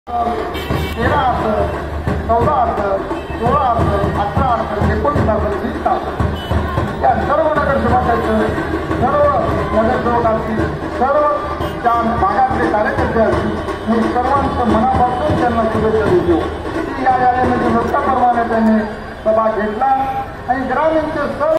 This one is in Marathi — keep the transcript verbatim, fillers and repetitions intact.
तेरा असेल, चौदा असेल, सोळा असेल, अठरा असेल, एकोणीस असेल, वीस असेल, या सर्व नगरसेवकांचं, सर्व नगरसेवकांची, सर्व त्या भागातले कार्यकर्ते असतील, मी सर्वांचं मनापासून त्यांना शुभेच्छा देतो की या यादीमध्ये मोठ्या प्रमाणात त्यांनी सभा घेतला आणि ग्रामीणचे सर्व